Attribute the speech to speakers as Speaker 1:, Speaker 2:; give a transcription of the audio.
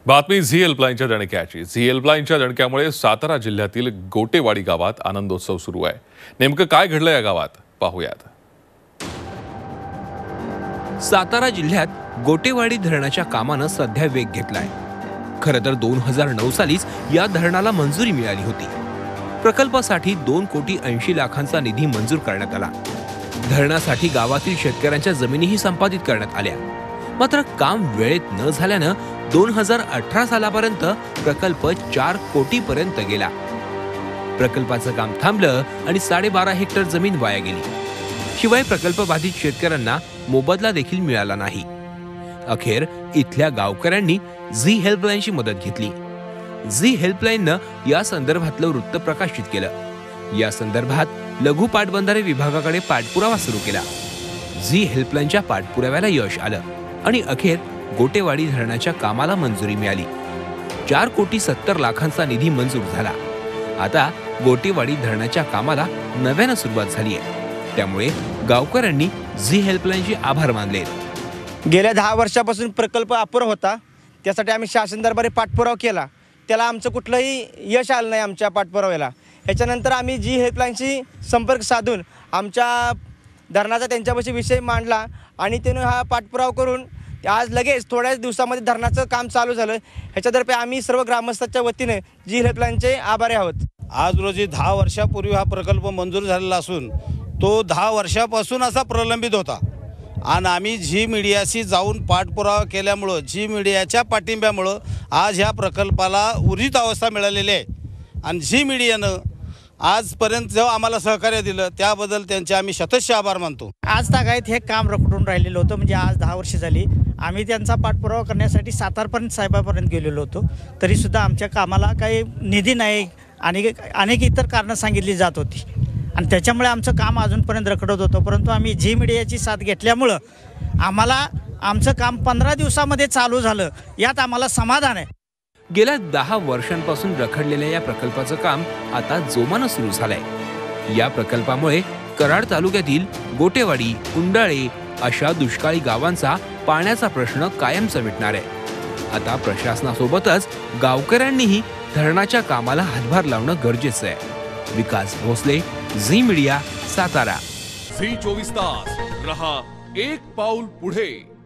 Speaker 1: बातमी झी हेल्पलाईनच्या दणक्याची। झी हेल्पलाईनच्या दणक्यामुळे सातारा जिल्ह्यातील गोटेवाडी गावात आनंदोत्सव सुरू आहे। नेमकं काय घडलं या गावात पाहूयात।
Speaker 2: सातारा जिल्ह्यात गोटेवाडी धरणाच्या कामानं सध्या वेग घेतलाय। खरं तर 2009 सालीच या धरणाला मंजुरी मिळाली होती। प्रकल्पासाठी 2,80,00,000 निधी मंजूर करण्यात आला। धरणासाठी गावातील शेतकऱ्यांच्या जमिनीही संपादित करण्यात आल्या। मात्र काम वेळेत न झाल्यानं 2018 सालापर्यंत प्रकल्प 4 कोटीपर्यंत गेला। प्रकल्पाचं काम थांबलं आणि 12.5 हेक्टर जमीन वाया गेली। शिवाय प्रकल्प बाधित शेतकऱ्यांना मोबदला देखील मिळाला नाही। अखेर इथल्या गावकऱ्यांनी झी हेल्पलाईनची मदत घेतली। झी हेल्पलाईननं या संदर्भातलं वृत्त प्रकाशित केलं। या संदर्भात लघु पाटबंधारे विभागाकडे पाठपुरावा सुरू केला। झी हेल्पलाईनच्या पाठपुराव्याला यश आलं आणि अखेर गोटेवाडी धरणाच्या कामाला मंजुरी मिळाली। 4,70,00,000 निधी मंजूर झाला। आता गोटेवाडी धरणाच्या कामाला नव्यानं सुरुवात झाली आहे। त्यामुळे गावकऱ्यांनी झी हेल्पलाईनचे आभार मानले।
Speaker 3: गेल्या 10 वर्षापासून प्रकल्प अपुरा होता। त्यासाठी आम्ही शासन दरबारी पाठपुरावा केला। त्याला आमचं कुठलंही यश आलं नाही आमच्या पाठपुराव्याला। याच्यानंतर आम्ही झी हेल्पलाईनशी संपर्क साधून आमच्या धरणाचा त्यांच्यापाशी विषय मांडला आणि त्याने हा पाठपुरावा करून आज लगेच थोड्याच दिवसामध्ये धरणाचं काम चालू झालं। ह्याच्यातर्फे आम्ही सर्व ग्रामस्थांच्या वतीने झी हेल्पलाईनचे आभारी आहोत।
Speaker 4: आज रोजी 10 वर्षापूर्वी हा प्रकल्प मंजूर झालेला असून तो 10 वर्षापासून असा प्रलंबित होता आणि आम्ही झी मीडियाशी जाऊन पाठपुरावा केल्यामुळं झी मीडियाच्या पाठिंब्यामुळं आज ह्या प्रकल्पाला उर्जित अवस्था मिळालेली आहे आणि झी मीडियानं आजपर्यंत जो आम्हाला सहकार्य दिलं त्याबद्दल त्यांचे आम्ही शतश आभार मानतो।
Speaker 5: आज तागायत हे काम रखडून राहिलेलं होतं। म्हणजे आज 10 वर्ष झाली आम्ही त्यांचा पाठपुरावा करण्यासाठी सातारपर्यंत साहेबापर्यंत गेलेलो होतो। तरीसुद्धा आमच्या कामाला काही निधी नाही आणि अनेक इतर कारणं सांगितली जात होती आणि त्याच्यामुळे आमचं काम अजूनपर्यंत रखडत होतं। परंतु आम्ही झी मीडियाची साथ घेतल्यामुळं आम्हाला आमचं काम 15 दिवसामध्ये चालू झालं। यात आम्हाला समाधान आहे।
Speaker 2: गेल्या 10 वर्षांपासून रखडलेल्या या प्रकल्पाचं काम आता जोमानं सुरू झालंय। या प्रकल्पामुळे कराड तालुक्यातील गोटेवाडी, कुंडाळे अशा दुष्काळी गावांचा पाण्याचा प्रश्न कायमचा मिटणार आहे। आता प्रशासनासोबतच गावकऱ्यांनीही धरणाच्या कामाला हातभार लावणं गरजेचं आहे। Vikas Bhosale, Zee media, Satara.
Speaker 6: Zee 24 तास रहा एक पाऊल पुढे।